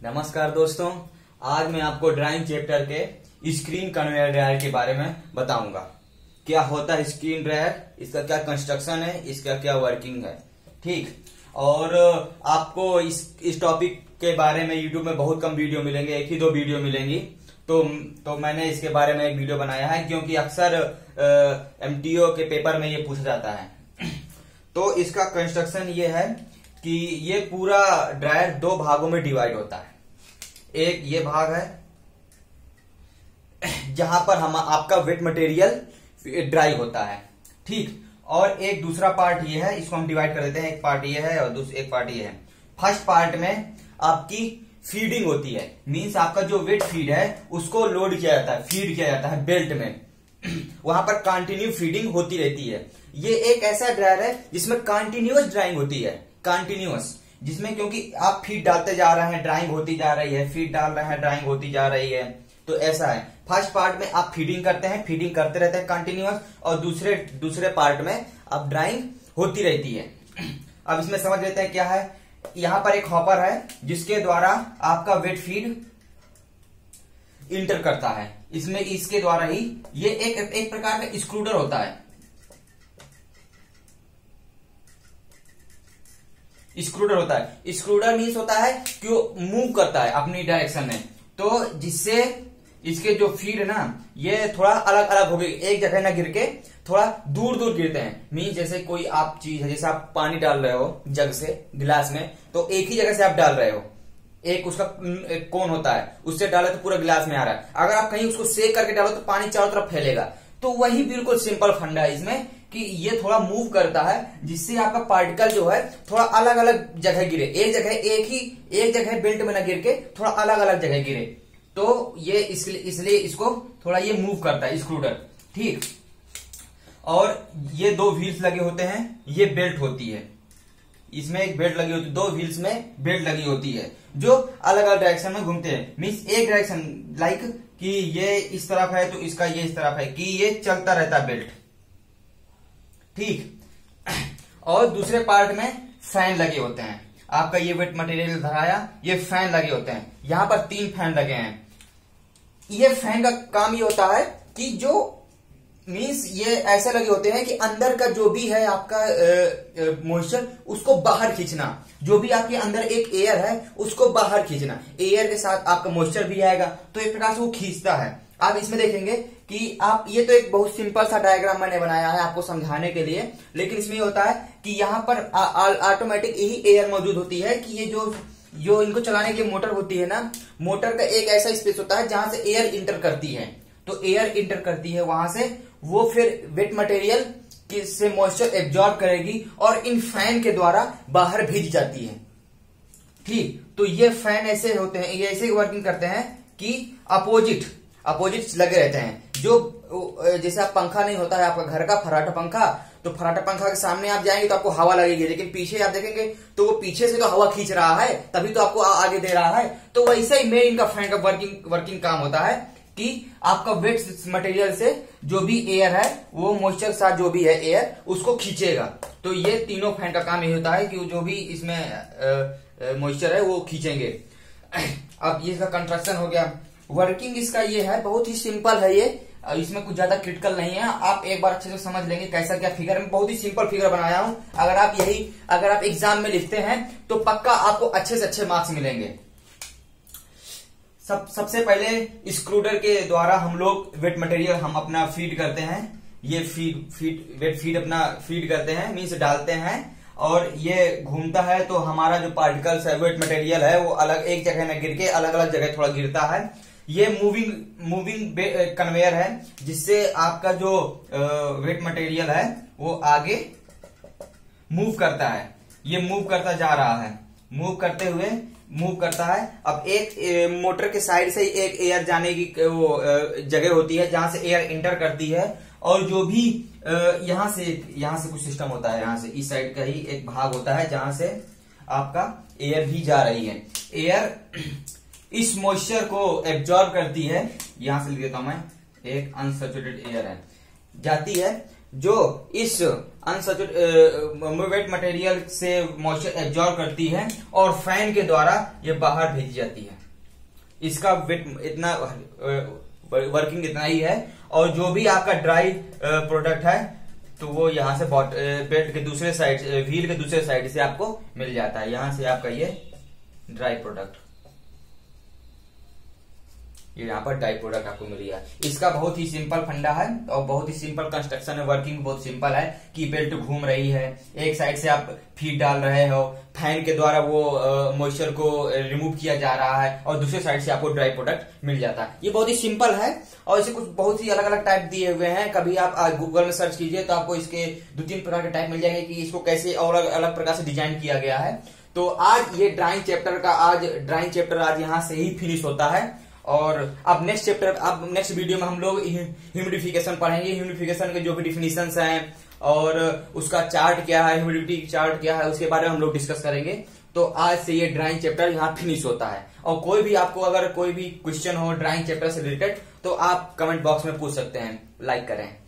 नमस्कार दोस्तों, आज मैं आपको ड्राइंग चैप्टर के स्क्रीन कन्वेयर ड्रायर के बारे में बताऊंगा। क्या होता है स्क्रीन ड्रायर, इसका क्या कंस्ट्रक्शन है, इसका क्या वर्किंग है। ठीक, और आपको इस टॉपिक के बारे में यूट्यूब में बहुत कम वीडियो मिलेंगे, एक ही दो वीडियो मिलेंगी। तो मैंने इसके बारे में एक वीडियो बनाया है क्योंकि अक्सर एमटीओ के पेपर में ये पूछा जाता है। तो इसका कंस्ट्रक्शन ये है कि ये पूरा ड्रायर दो भागों में डिवाइड होता है। एक ये भाग है जहां पर हम आपका वेट मटेरियल ड्राई होता है, ठीक। और एक दूसरा पार्ट ये है, इसको हम डिवाइड कर देते हैं। एक पार्ट ये है और एक पार्ट ये है। फर्स्ट पार्ट में आपकी फीडिंग होती है, मींस आपका जो वेट फीड है उसको लोड किया जाता है, फीड किया जाता है बेल्ट में। वहां पर कंटिन्यू फीडिंग होती रहती है। ये एक ऐसा ड्रायर है जिसमें कंटिन्यूअस ड्राइंग होती है, कंटिन्यूअस, जिसमें क्योंकि आप फीड डालते जा रहे हैं, ड्राइंग होती जा रही है, फीड डाल रहे हैं, ड्राइंग होती जा रही है। तो ऐसा है, फर्स्ट पार्ट में आप फीडिंग करते हैं, फीडिंग करते रहते हैं कंटिन्यूअस, और दूसरे पार्ट में अब ड्राइंग होती रहती है। अब इसमें समझ लेते हैं क्या है। यहां पर एक हॉपर है जिसके द्वारा आपका वेट फीड इंटर करता है। इसमें इसके द्वारा ही ये एक प्रकार का एक्सक्लूडर होता है। एक्सक्लूडर मीन्स होता है कि वो मूव करता है अपनी डायरेक्शन में, तो जिससे इसके जो फीड है ना ये थोड़ा अलग अलग हो गई, एक जगह ना गिर के थोड़ा दूर दूर गिरते हैं। मीन्स जैसे कोई आप चीज है, जैसे आप पानी डाल रहे हो जग से गिलास में, तो एक ही जगह से आप डाल रहे हो, एक उसका एक कोन होता है, उससे डाले तो पूरा गिलास में आ रहा है। अगर आप कहीं उसको सेक करके डालो तो पानी चारों तरफ फैलेगा। तो वही बिल्कुल सिंपल फंडा है इसमें कि ये थोड़ा मूव करता है जिससे आपका पार्टिकल जो है थोड़ा अलग अलग जगह गिरे, एक जगह बेल्ट में न गिर के थोड़ा अलग अलग जगह गिरे। तो ये इसलिए इसको थोड़ा ये मूव करता है एक्सक्लूडर, ठीक। और ये दो व्हील्स लगे होते हैं, ये बेल्ट होती है, इसमें एक बेल्ट लगी होती है, दो व्हील्स में बेल्ट लगी होती है जो अलग अलग डायरेक्शन में घूमते हैं। मीन्स एक डायरेक्शन लाइक कि ये इस तरफ है तो इसका ये इस तरफ है, कि ये चलता रहता है बेल्ट, ठीक। और दूसरे पार्ट में फैन लगे होते हैं। आपका ये वेट मटेरियल धराया, ये फैन लगे होते हैं। यहां पर 3 फैन लगे हैं। ये फैन का काम ये होता है कि जो मीन्स ये ऐसे लगे होते हैं कि अंदर का जो भी है आपका मॉइस्चर उसको बाहर खींचना, जो भी आपके अंदर एक एयर है उसको बाहर खींचना, एयर के साथ आपका मॉइस्चर भी आएगा, तो एक प्रकार से वो खींचता है। आप इसमें देखेंगे कि आप ये तो एक बहुत सिंपल सा डायग्राम मैंने बनाया है आपको समझाने के लिए, लेकिन इसमें ये होता है कि यहाँ पर ऑटोमेटिक यही एयर मौजूद होती है कि ये जो इनको चलाने की मोटर होती है ना, मोटर का एक ऐसा स्पेस होता है जहां से एयर इंटर करती है। तो एयर इंटर करती है, वहां से वो फिर वेट मटेरियल से मॉइस्चर एब्जॉर्ब करेगी और इन फैन के द्वारा बाहर भेज जाती है, ठीक। तो ये फैन ऐसे होते हैं, ये ऐसे वर्किंग करते हैं कि अपोजिट लगे रहते हैं। जो जैसे आप पंखा नहीं होता है आपका घर का फर्राटा पंखा, तो फर्राटा पंखा के सामने आप जाएंगे तो आपको हवा लगेगी, लेकिन पीछे आप देखेंगे तो वो पीछे से तो हवा खींच रहा है, तभी तो आपको आगे दे रहा है। तो वैसे ही मेन इनका फैन का वर्किंग काम होता है कि आपका वेट मटेरियल से जो भी एयर है वो मॉइस्चर के साथ जो भी है एयर उसको खींचेगा। तो ये तीनों फैन का काम ये होता है कि जो भी इसमें मॉइस्चर है वो खींचेंगे। अब ये इसका कंस्ट्रक्शन हो गया। वर्किंग इसका ये है, बहुत ही सिंपल है ये, इसमें कुछ ज्यादा क्रिटिकल नहीं है। आप एक बार अच्छे से समझ लेंगे कैसा क्या फिगर, मैं बहुत ही सिंपल फिगर बनाया हूं। अगर आप एग्जाम में लिखते हैं तो पक्का आपको अच्छे से अच्छे मार्क्स मिलेंगे। सबसे पहले एक्सक्लूडर के द्वारा हम लोग वेट मटेरियल हम अपना फीड करते हैं। ये वेट फीड अपना फीड करते हैं, मीन्स डालते हैं, और ये घूमता है तो हमारा जो पार्टिकल्स है, वेट मटेरियल है, वो अलग एक जगह न गिर के अलग अलग जगह थोड़ा गिरता है। ये मूविंग कन्वेयर है जिससे आपका जो वेट मटेरियल है वो आगे मूव करता है। ये मूव करता जा रहा है, मूव करता है। अब एक मोटर के साइड से एक एयर जाने की वो जगह होती है जहां से एयर इंटर करती है, और जो भी यहां से कुछ सिस्टम होता है, यहां से इस साइड का ही एक भाग होता है जहां से आपका एयर भी जा रही है। एयर इस मॉइस्चर को एब्जॉर्ब करती है, यहां से लिख देता हूं मैं, एक अनसैचुरेटेड एयर है जाती है, जो इस वेट मटेरियल से मॉइस्चर एब्जॉर्ब करती है और फैन के द्वारा ये बाहर भेजी जाती है। इसका वेट इतना वर्किंग इतना ही है। और जो भी आपका ड्राई प्रोडक्ट है तो वो यहाँ से बेल्ट के दूसरे साइड, व्हील के दूसरे साइड से आपको मिल जाता है। यहां से आपका ये ड्राई प्रोडक्ट, ये यहाँ पर ड्राई प्रोडक्ट आपको मिल गया। इसका बहुत ही सिंपल फंडा है और बहुत ही सिंपल कंस्ट्रक्शन है। वर्किंग बहुत सिंपल है कि बेल्ट घूम रही है, एक साइड से आप फीड डाल रहे हो, फैन के द्वारा वो मॉइस्चर को रिमूव किया जा रहा है और दूसरे साइड से आपको ड्राई प्रोडक्ट मिल जाता है। ये बहुत ही सिंपल है और इसे कुछ बहुत ही अलग अलग टाइप दिए हुए हैं। कभी आप गूगल में सर्च कीजिए तो आपको इसके 2-3 प्रकार के टाइप मिल जाएंगे कि इसको कैसे और अलग प्रकार से डिजाइन किया गया है। तो आज ये ड्राइंग चैप्टर आज यहाँ से ही फिनिश होता है। और अब नेक्स्ट वीडियो में हम लोग ह्यूमिडिफिकेशन पढ़ेंगे। ह्यूमिडिफिकेशन के जो भी डिफिनीशंस हैं और उसका चार्ट क्या है, ह्यूमिडिटी चार्ट क्या है, उसके बारे में हम लोग डिस्कस करेंगे। तो आज से ये ड्राइंग चैप्टर यहाँ फिनिश होता है। और कोई भी आपको अगर कोई भी क्वेश्चन हो ड्राइंग चैप्टर से रिलेटेड तो आप कमेंट बॉक्स में पूछ सकते हैं। लाइक करें।